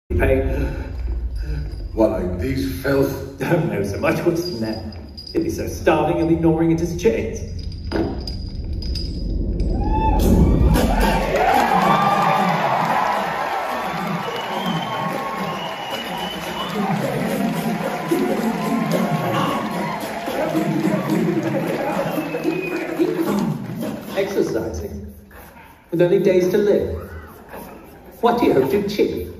Pay. What, like these filth? Don't know so much what's in there. He'll be so starving he'll be gnawing at his chains. Exercising, with only days to live. What do you hope to achieve?